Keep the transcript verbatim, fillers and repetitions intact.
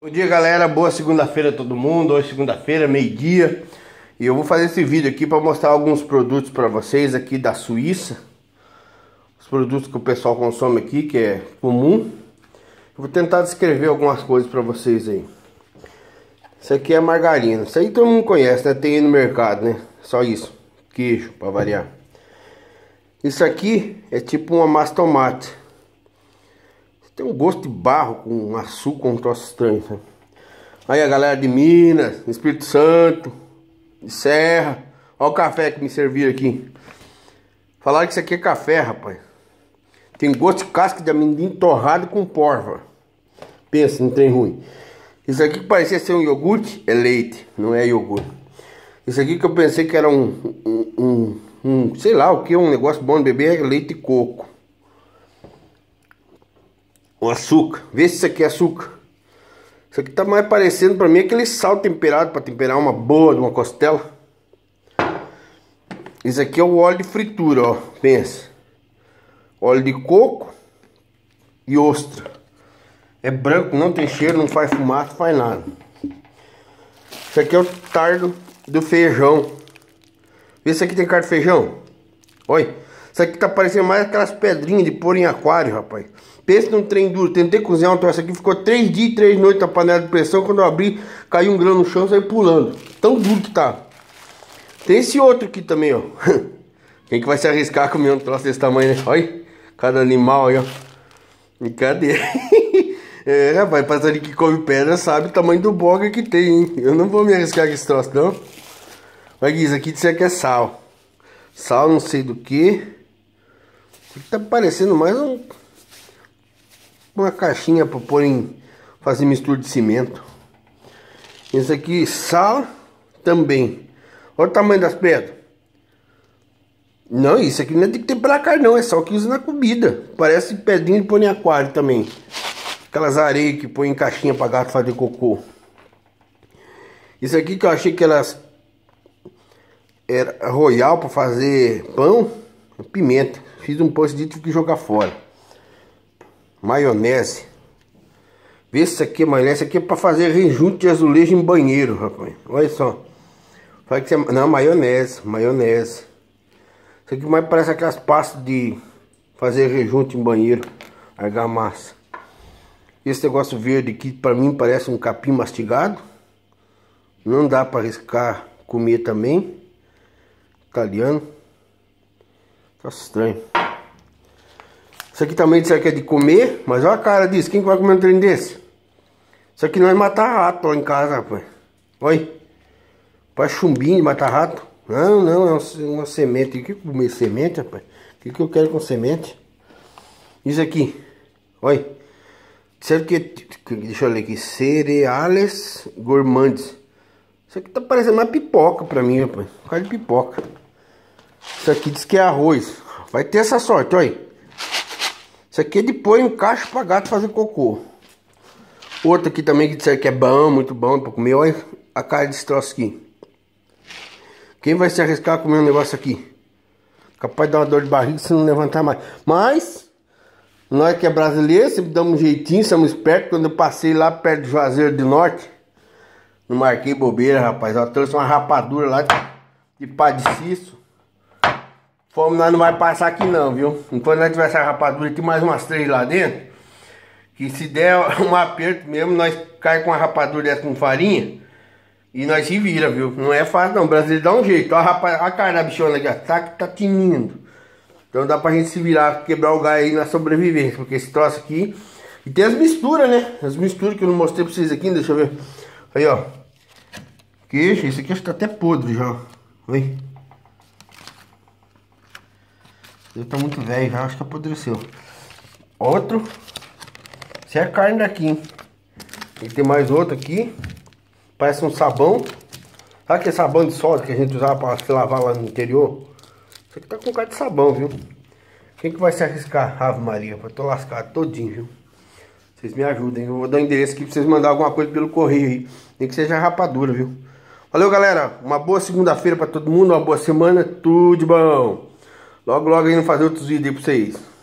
Bom dia, galera, boa segunda-feira a todo mundo. Hoje segunda-feira, meio-dia, e eu vou fazer esse vídeo aqui para mostrar alguns produtos para vocês aqui da Suíça. Os produtos que o pessoal consome aqui, que é comum. Eu vou tentar descrever algumas coisas para vocês aí. Isso aqui é margarina, isso aí todo mundo conhece, né? Tem aí no mercado, né? Só isso, queijo para variar. Isso aqui é tipo uma massa tomate. Tem um gosto de barro com açúcar, um troço estranho, né? Aí a galera de Minas, Espírito Santo, de Serra. Olha o café que me serviram aqui. Falaram que isso aqui é café, rapaz. Tem gosto de casca de amendoim torrado com porva. Pensa, não tem ruim. Isso aqui que parecia ser um iogurte, é leite, não é iogurte. Isso aqui que eu pensei que era um, um, um, um sei lá o que, um negócio bom de beber, é leite de coco. O açúcar, vê se isso aqui é açúcar. Isso aqui tá mais parecendo pra mim aquele sal temperado pra temperar uma boa de uma costela. Isso aqui é o óleo de fritura, ó, pensa. Óleo de coco e ostra. É branco, não tem cheiro, não faz fumaça, não faz nada. Isso aqui é o tardo do feijão. Vê se aqui tem carne de feijão. Olha, isso aqui tá parecendo mais aquelas pedrinhas de pôr em aquário, rapaz. Pensa num trem duro. Tentei cozinhar um troço aqui, ficou três dias e três noites na panela de pressão. Quando eu abri, caiu um grão no chão e saiu pulando. Tão duro que tá. Tem esse outro aqui também, ó. Quem que vai se arriscar a comer um troço desse tamanho, né? Olha, cada animal aí, ó. Brincadeira. É, rapaz, passarinho que come pedra sabe o tamanho do boga que tem, hein? Eu não vou me arriscar com esse troço, não. Olha isso aqui, isso aqui é sal. Sal não sei do que. Isso aqui tá parecendo mais um... uma caixinha para pôr em... fazer mistura de cimento. Isso aqui, sal também. Olha o tamanho das pedras. Não, isso aqui não é de temperar carne não, é só que usa na comida. Parece pedrinha de pôr em aquário também. Aquelas areias que põe em caixinha para gato fazer cocô. Isso aqui que eu achei que elas era royal para fazer pão, pimenta. Fiz um post de tive que jogar fora. Maionese. Vê se isso aqui é maionese. Isso aqui é para fazer rejunte de azulejo em banheiro, rapaz. Olha só. Fala que você... Não, maionese. Maionese. Isso aqui mais parece aquelas pastas de fazer rejunte em banheiro. Argamassa. Esse negócio verde aqui para mim parece um capim mastigado. Não dá para arriscar comer também. Italiano. Tá estranho. Isso aqui também disseram que é de comer, mas olha a cara disso. Quem que vai comer um trem desse? Isso aqui não é matar rato lá em casa, rapaz. Olha. Faz chumbinho de matar rato. Não, não, é uma semente. O que comer semente, rapaz? O que, que eu quero com semente? Isso aqui. Olha. Disseram que... Deixa eu ler aqui. Cereales gourmands. Isso aqui tá parecendo mais pipoca pra mim, rapaz. Cara de pipoca. Isso aqui diz que é arroz. Vai ter essa sorte, olha. Isso aqui é de pôr em caixa pra gato fazer cocô. Outro aqui também que disseram que é bom, muito bom pra comer. Olha a cara desse troço aqui. Quem vai se arriscar a comer um negócio aqui? Capaz de dar uma dor de barriga se não levantar mais. Mas, nós que é brasileiro, sempre damos um jeitinho, somos espertos. Quando eu passei lá perto do Juazeiro do Norte, não marquei bobeira, rapaz. Eu trouxe uma rapadura lá de pá de cisto. Fome nós não vai passar aqui não, viu? Enquanto nós tiver essa rapadura, tem mais umas três lá dentro. Que se der um aperto mesmo, nós cai com uma rapadura dessa com farinha. E nós se vira, viu? Não é fácil não, o brasileiro dá um jeito. Olha a, rapaz, a cara da bichona aqui, ó. Tá, tá tinindo. Então dá pra gente se virar, quebrar o galho aí na sobrevivência. Porque esse troço aqui... E tem as misturas, né? As misturas que eu não mostrei pra vocês aqui, deixa eu ver. Aí, ó. Queijo, esse aqui acho que tá até podre já. Oi. Ele tá muito velho já, acho que apodreceu. Outro. Isso é a carne daqui, hein? E tem mais outro aqui. Parece um sabão. Sabe aquele sabão de soda que a gente usava pra se lavar lá no interior? Isso aqui tá com cara de sabão, viu? Quem que vai se arriscar? Ave Maria, eu tô lascado todinho, viu? Vocês me ajudem. Eu vou dar o endereço aqui pra vocês mandarem alguma coisa pelo correio aí. Nem que seja rapadura, viu? Valeu, galera. Uma boa segunda-feira pra todo mundo. Uma boa semana. Tudo de bom. Logo, logo ainda fazer outros vídeos aí pra vocês.